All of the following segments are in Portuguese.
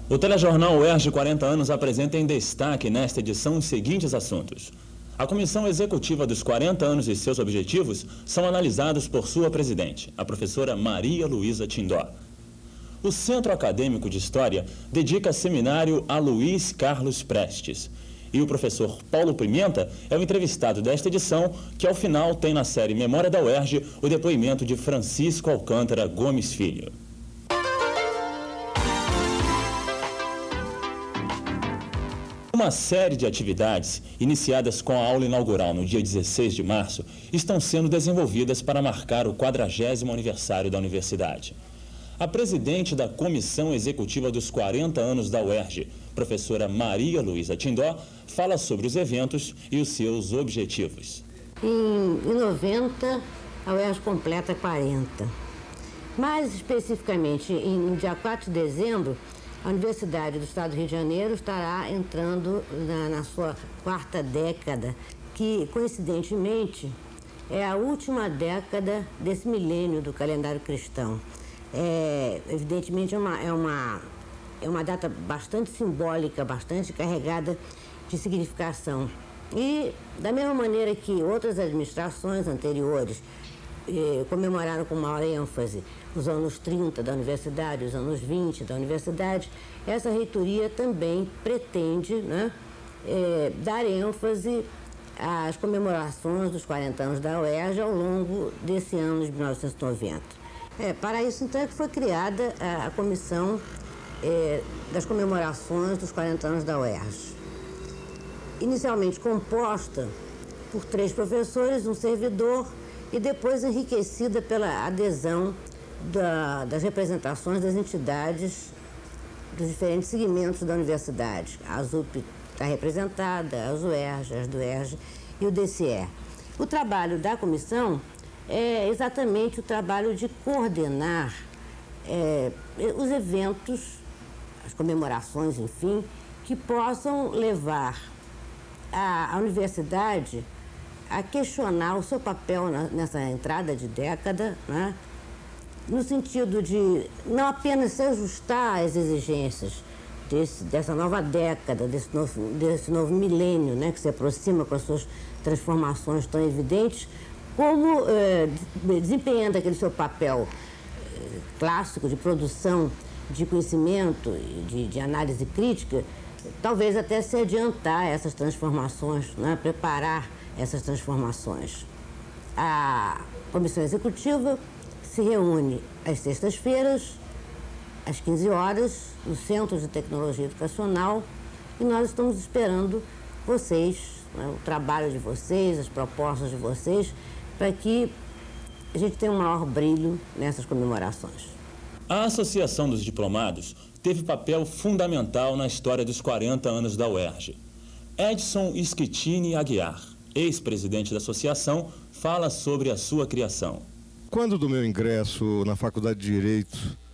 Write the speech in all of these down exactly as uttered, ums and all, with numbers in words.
O telejornal UERJ quarenta anos apresenta em destaque nesta edição os seguintes assuntos. A comissão executiva dos quarenta anos e seus objetivos são analisados por sua presidente, a professora Maria Luísa Tindó. O Centro Acadêmico de História dedica seminário a Luiz Carlos Prestes. E o professor Paulo Pimenta é o entrevistado desta edição, que ao final tem na série Memória da UERJ o depoimento de Francisco Alcântara Gomes Filho. Uma série de atividades, iniciadas com a aula inaugural no dia dezesseis de março, estão sendo desenvolvidas para marcar o quadragésimo aniversário da universidade. A presidente da Comissão Executiva dos quarenta anos da UERJ, professora Maria Luísa Tindó, fala sobre os eventos e os seus objetivos. Em, em noventa, a UERJ completa quarenta. Mais especificamente, em, no dia quatro de dezembro, a Universidade do Estado do Rio de Janeiro estará entrando na, na sua quarta década, que, coincidentemente, é a última década desse milênio do calendário cristão. É, evidentemente, é uma, é, uma, é uma data bastante simbólica, bastante carregada de significação. E, da mesma maneira que outras administrações anteriores eh, comemoraram com maior ênfase os anos trinta da universidade, os anos vinte da universidade, essa reitoria também pretende, né, eh, dar ênfase às comemorações dos quarenta anos da UERJ ao longo desse ano de mil novecentos e noventa. É, para isso, então, é que foi criada a, a Comissão é, das Comemorações dos quarenta anos da UERJ. Inicialmente composta por três professores, um servidor, e depois enriquecida pela adesão da, das representações das entidades dos diferentes segmentos da universidade. A ZUP está representada, a UERJ, as do UERJ e o D C E. O trabalho da comissão é exatamente o trabalho de coordenar é, os eventos, as comemorações, enfim, que possam levar a, a universidade a questionar o seu papel na, nessa entrada de década, né, no sentido de não apenas se ajustar às exigências desse, dessa nova década, desse novo, desse novo milênio, né, que se aproxima com as suas transformações tão evidentes, como eh, desempenhando aquele seu papel eh, clássico de produção de conhecimento, de, de análise crítica, talvez até se adiantar essas transformações, né, preparar essas transformações. A Comissão Executiva se reúne às sextas-feiras, às quinze horas, no Centro de Tecnologia Educacional, e nós estamos esperando vocês, né, o trabalho de vocês, as propostas de vocês, para que a gente tenha um maior brilho nessas comemorações. A Associação dos Diplomados teve papel fundamental na história dos quarenta anos da UERJ. Edson Schettini Aguiar, ex-presidente da associação, fala sobre a sua criação. Quando do meu ingresso na Faculdade de Direito,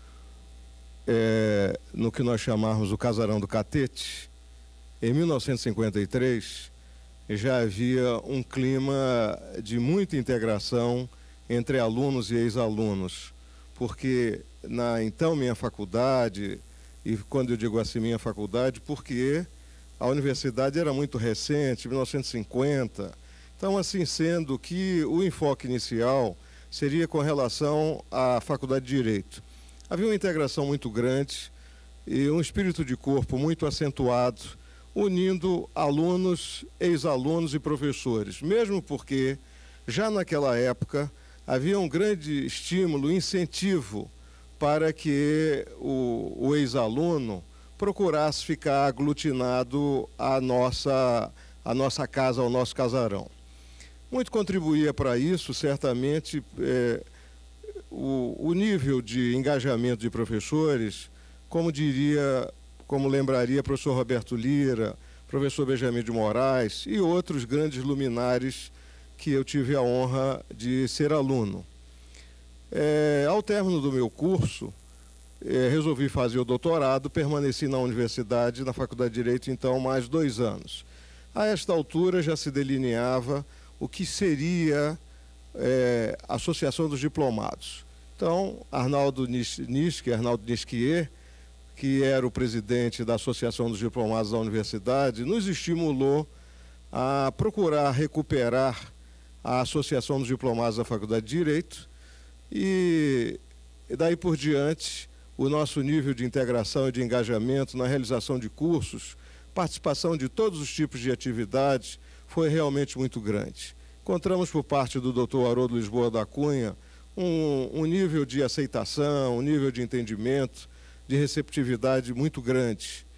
é, no que nós chamamos o Casarão do Catete, em mil novecentos e cinquenta e três, já havia um clima de muita integração entre alunos e ex-alunos, porque na então minha faculdade, e quando eu digo assim minha faculdade, porque a universidade era muito recente, mil novecentos e cinquenta, então assim sendo que o enfoque inicial seria com relação à Faculdade de Direito. Havia uma integração muito grande e um espírito de corpo muito acentuado, unindo alunos, ex-alunos e professores, mesmo porque já naquela época havia um grande estímulo, incentivo para que o, o ex-aluno procurasse ficar aglutinado à nossa, à nossa casa, ao nosso casarão. Muito contribuía para isso, certamente, é, o, o nível de engajamento de professores, como diria, como lembraria o professor Roberto Lira, professor Benjamin de Moraes e outros grandes luminares que eu tive a honra de ser aluno. É, ao término do meu curso, é, resolvi fazer o doutorado, permaneci na universidade, na Faculdade de Direito, então, mais dois anos. A esta altura já se delineava o que seria é, a Associação dos Diplomados. Então, Arnaldo Nisquier, Arnaldo Nisquier, que era o presidente da Associação dos Diplomados da Universidade, nos estimulou a procurar recuperar a Associação dos Diplomados da Faculdade de Direito e, daí por diante, o nosso nível de integração e de engajamento na realização de cursos, participação de todos os tipos de atividades, foi realmente muito grande. Encontramos por parte do doutor Haroldo Lisboa da Cunha um, um nível de aceitação, um nível de entendimento, de receptividade muito grande.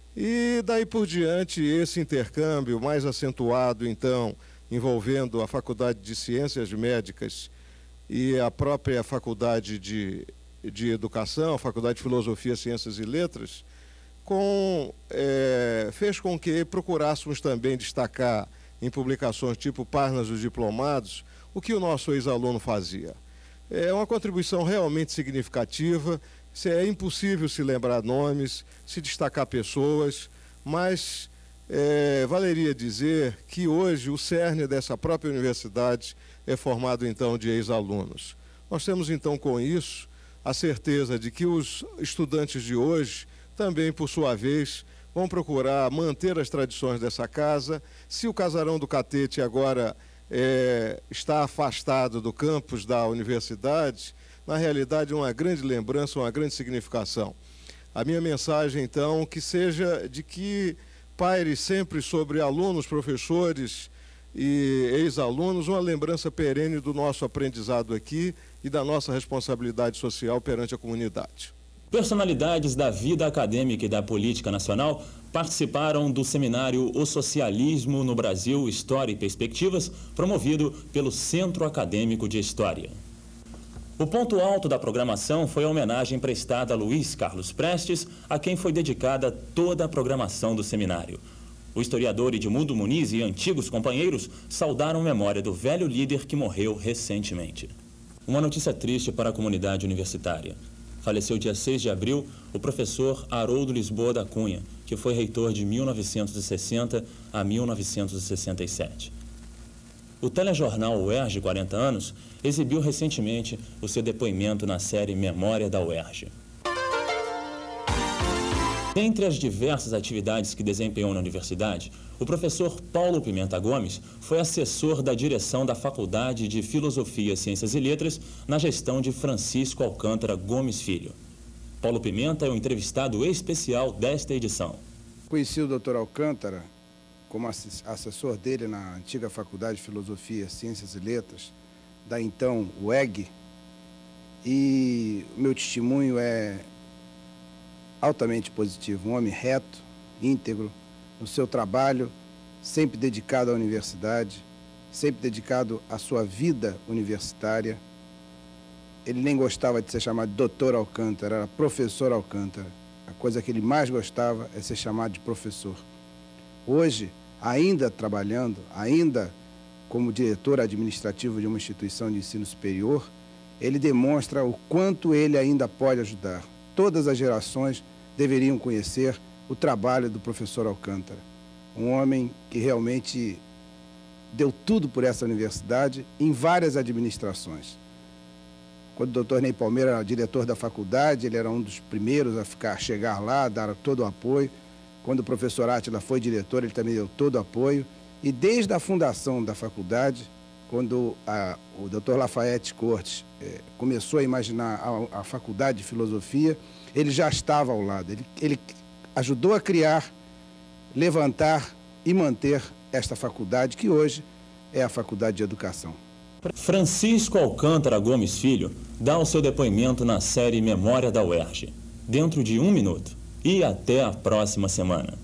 E daí por diante, esse intercâmbio mais acentuado, então, envolvendo a Faculdade de Ciências Médicas e a própria Faculdade de, de Educação, a Faculdade de Filosofia, Ciências e Letras, com, é, fez com que procurássemos também destacar em publicações tipo Páginas dos Diplomados o que o nosso ex-aluno fazia. É uma contribuição realmente significativa. É impossível se lembrar nomes, se destacar pessoas, mas é, valeria dizer que hoje o cerne dessa própria universidade é formado então de ex-alunos. Nós temos então com isso a certeza de que os estudantes de hoje também, por sua vez, vão procurar manter as tradições dessa casa. Se o Casarão do Catete agora é, está afastado do campus da universidade, na realidade, uma grande lembrança, uma grande significação. A minha mensagem, então, que seja de que paire sempre sobre alunos, professores e ex-alunos uma lembrança perene do nosso aprendizado aqui e da nossa responsabilidade social perante a comunidade. Personalidades da vida acadêmica e da política nacional participaram do seminário O Socialismo no Brasil, História e Perspectivas, promovido pelo Centro Acadêmico de História. O ponto alto da programação foi a homenagem prestada a Luiz Carlos Prestes, a quem foi dedicada toda a programação do seminário. O historiador Edmundo Muniz e antigos companheiros saudaram a memória do velho líder que morreu recentemente. Uma notícia triste para a comunidade universitária. Faleceu dia seis de abril o professor Haroldo Lisboa da Cunha, que foi reitor de mil novecentos e sessenta a mil novecentos e sessenta e sete. O telejornal U E R J quarenta anos exibiu recentemente o seu depoimento na série Memória da U E R J. Dentre as diversas atividades que desempenhou na universidade, o professor Paulo Pimenta Gomes foi assessor da direção da Faculdade de Filosofia, Ciências e Letras na gestão de Francisco Alcântara Gomes Filho. Paulo Pimenta é o entrevistado especial desta edição. Conheci o doutor Alcântara como assessor dele na antiga Faculdade de Filosofia, Ciências e Letras, da então U E G, e o meu testemunho é altamente positivo. Um homem reto, íntegro, no seu trabalho, sempre dedicado à universidade, sempre dedicado à sua vida universitária. Ele nem gostava de ser chamado de doutor Alcântara, era professor Alcântara. A coisa que ele mais gostava é ser chamado de professor. Hoje, ainda trabalhando, ainda como diretor administrativo de uma instituição de ensino superior, ele demonstra o quanto ele ainda pode ajudar. Todas as gerações deveriam conhecer o trabalho do professor Alcântara, um homem que realmente deu tudo por essa universidade em várias administrações. Quando o doutor Ney Palmeira era diretor da faculdade, ele era um dos primeiros a, ficar, a chegar lá, dar todo o apoio. Quando o professor Átila foi diretor, ele também deu todo o apoio. E desde a fundação da faculdade, quando a, o doutor Lafayette Cortes eh, começou a imaginar a, a faculdade de filosofia, ele já estava ao lado. Ele, ele ajudou a criar, levantar e manter esta faculdade, que hoje é a Faculdade de Educação. Francisco Alcântara Gomes Filho dá o seu depoimento na série Memória da U E R J, dentro de um minuto. E até a próxima semana.